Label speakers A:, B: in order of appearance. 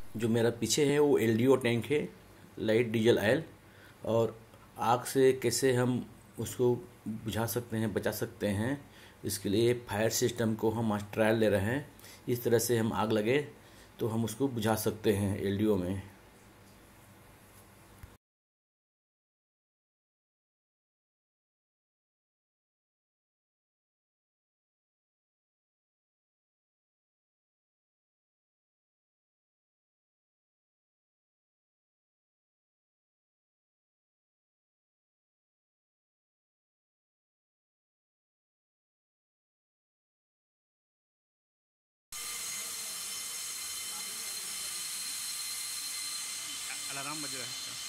A: जो मेरा पीछे है वो LDO टैंक है, लाइट डीजल ऑयल। और आग से कैसे हम उसको बुझा सकते हैं, बचा सकते हैं, इसके लिए फायर सिस्टम को हम आज ट्रायल ले रहे हैं। इस तरह से हम आग लगे तो हम उसको बुझा सकते हैं LDO में।
B: अलार्म बज रहा है इसका।